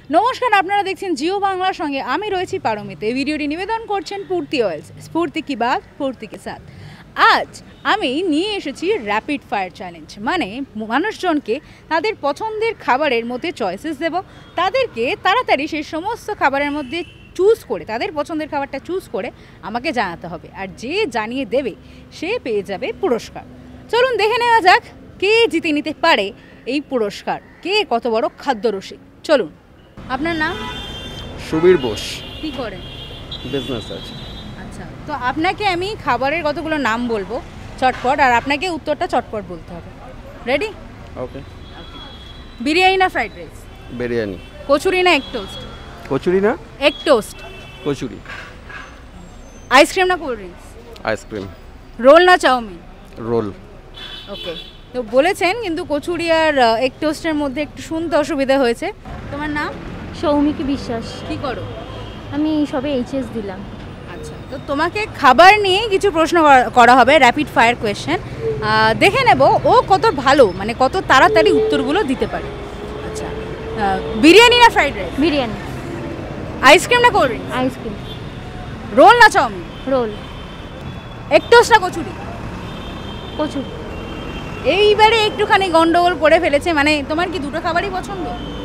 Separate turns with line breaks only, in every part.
নমস্কার, আপনারা দেখছেন জিও বাংলার সঙ্গে আমি রয়েছি পারমিতা। এই ভিডিওটি নিবেদন করছেন পূর্তি অয়েলস, স্ফূর্তি কি বাত পূর্তি কে সাথ। আজ আমি নিয়ে এসেছি র্যাপিড ফায়ার চ্যালেঞ্জ, মানে মানুষজনকে তাদের পছন্দের খাবারের মধ্যে চয়েসেস দেব, তাদেরকে তাড়াতাড়ি সেই সমস্ত খাবারের মধ্যে চুজ করে তাদের পছন্দের খাবারটা চুজ করে আমাকে জানাতে হবে, আর যে জানিয়ে দেবে সে পেয়ে যাবে পুরস্কার। চলুন দেখে নেওয়া যাক কে জিতে নিতে পারে এই পুরস্কার, কে কত বড় খাদ্যরসিক। চলুন। আপনার নাম?
সুবীর বোস।
কি করেন?
বিজনেস আছে।
আচ্ছা, তো আপনাকে আমি খাবারের কতগুলো নাম বলবো চটপট, আর আপনাকে উত্তরটা চটপট বলতে হবে। রেডি?
ওকে।
বিরিয়ানি না ফ্রাইড রাইস?
বিরিয়ানি।
কচুরি না এগ টোস্ট?
কচুরি না
এগ টোস্ট।
কচুরি।
আইসক্রিম না কোল্ড ড্রিঙ্কস?
আইসক্রিম।
রোল না চাউমিন?
রোল।
ওকে, তো বলেছেন কিন্তু কচুরি আর এগ টোস্টের মধ্যে একটু শুনতে অসুবিধা হয়েছে। তোমার নাম?
সৌমিক বিশ্বাস।
কি করো?
আমি সবে এইচএস দিলাম।
আচ্ছা, তো তোমাকে খাবার নিয়ে কিছু প্রশ্ন করা হবে, র্যাপিড ফায়ার কোয়েশ্চেন। দেখে নেব ও কত ভালো, মানে কত তাড়াতাড়ি উত্তরগুলো দিতে পারে। আচ্ছা, বিরিয়ানি না ফ্রাইড রাইস?
বিরিয়ানি।
আইসক্রিম না কোল্ড ড্রিঙ্কস?
আইসক্রিম।
রোল না চাউমিন?
রোল।
এগ টোস্ট না কচুরি?
কচুরি।
এইবারে একটুখানি গন্ডগোল করে ফেলেছে, মানে তোমার কি দুটো খাবারই পছন্দ?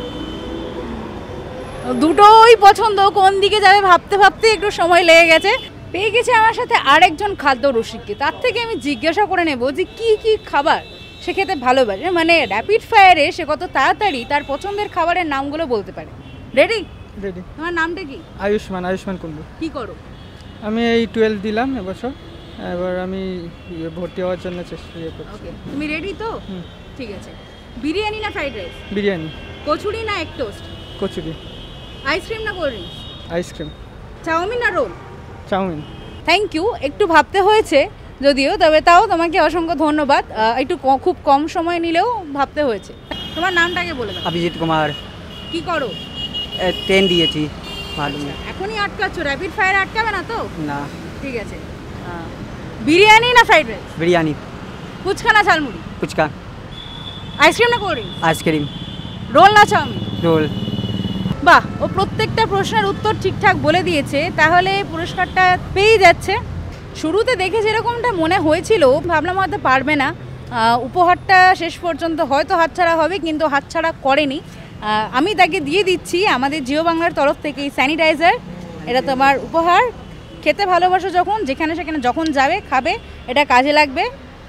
দুটোই পছন্দ, কোন দিকে যাবে ভাবতে ভাবতে একটু সময় লেগে গেছে। পেয়ে গেছে আমার সাথে আরেকজন খাদ্য রসিককে, তার থেকে আমি জিজ্ঞাসা করে নেব যে কি কি খাবার সে খেতে ভালোবাসে, মানে র্যাপিড ফায়ারে সে কত তাড়াতাড়ি তার পছন্দের খাবারের নামগুলো বলতে পারে। রেডি?
রেডি।
তোমার নামটা কি?
আয়ুষ্মান কুন্ডু।
কি করো?
আমি এই 12 দিলাম এবছর, এবার আমি ভর্তি হওয়ার জন্য চেষ্টা করছি।
ওকে, তুমি রেডি তো?
হুম।
ঠিক আছে। বিরিয়ানি না ফ্রাইড রাইস?
বিরিয়ানি।
কচুরি না এগ টোস্ট?
কচুরি।
আইসক্রিম না কোল্ড ড্রিঙ্কস?
আইসক্রিম।
চাউমিন না রোল?
চাউমিন।
থ্যাংক ইউ, একটু ভাবতে হয়েছে যদিও, তবে তাও তোমাকে অসংখ্য ধন্যবাদ। একটু খুব কম সময় নিলেও ভাবতে হয়েছে। তোমার নামটাকে বলে দাও।
অভিজিৎ কুমার।
কি করো?
10 দিয়েছি। ভালো না।
এখনই আটকাচ্ছ? র্যাপিড ফায়ার আটকাবে না তো?
না।
ঠিক আছে। বিরিয়ানি না ফ্রাইড রাইস?
বিরিয়ানি।
ফুচকা না ঝালমুড়ি?
ফুচকা।
আইসক্রিম না কোল্ড ড্রিঙ্কস?
আইসক্রিম।
রোল না চাউমিন?
রোল।
বাহ, ও প্রত্যেকটা প্রশ্নের উত্তর ঠিকঠাক বলে দিয়েছে, তাহলে পুরস্কারটা পেয়ে যাচ্ছে। শুরুতে দেখে যেরকমটা মনে হয়েছিল, ভাবলাম হয়তো পারবে না, উপহারটা শেষ পর্যন্ত হয়তো হাতছাড়া হবে, কিন্তু হাতছাড়া করেনি। আমি তাকে দিয়ে দিচ্ছি আমাদের জিও বাংলার তরফ থেকে এই স্যানিটাইজার। এটা তোমার উপহার। খেতে ভালোবাসো যখন, যেখানে সেখানে যখন যাবে খাবে, এটা কাজে লাগবে।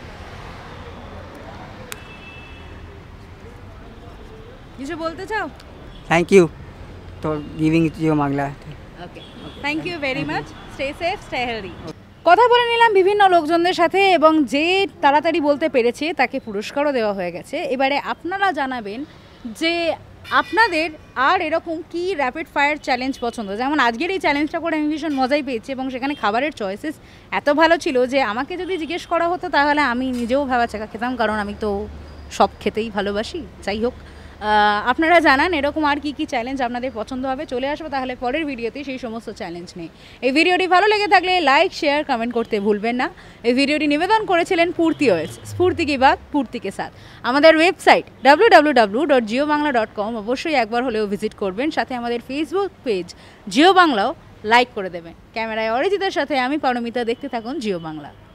কিছু বলতে চাও?
Thank you for giving Jio Bangla.
Okay, thank you very much. Stay safe, stay healthy. কথা বলে নিলাম বিভিন্ন লোকজনদের সাথে, এবং যে তাড়াতাড়ি বলতে পেরেছে তাকে পুরস্কারও দেওয়া হয়ে গেছে। এবারে আপনারা জানাবেন যে আপনাদের আর এরকম কি র্যাপিড ফায়ার চ্যালেঞ্জ পছন্দ। যেমন আজকের এই চ্যালেঞ্জটা করে আমি ভীষণ মজাই পেয়েছি, এবং সেখানে খাবারের চয়েসেস এত ভালো ছিল যে আমাকে যদি জিজ্ঞেস করা হতো তাহলে আমি নিজেও ভাবা চাকা খেতাম, কারণ আমি তো সব খেতেই ভালোবাসি। যাই হোক, আপনারা জানান এরকম আর কি কি চ্যালেঞ্জ আপনাদের পছন্দ হবে। চলে আসবো তাহলে পরের ভিডিওতে সেই সমস্ত চ্যালেঞ্জ নিয়ে। এই ভিডিওটি ভালো লেগে থাকলে লাইক, শেয়ার, কমেন্ট করতে ভুলবেন না। এই ভিডিওটি নিবেদন করেছিলেন পূর্তি অয়েলস, স্ফূর্তি কি বাত পূর্তি কে সাথ। আমাদের ওয়েবসাইট www.jiobangla.com অবশ্যই একবার হলেও ভিজিট করবেন, সাথে আমাদের ফেসবুক পেজ জিও বাংলাও লাইক করে দেবেন। ক্যামেরায় অরিজিতের সাথে আমি পারমিতা, দেখতে থাকুন জিও বাংলা।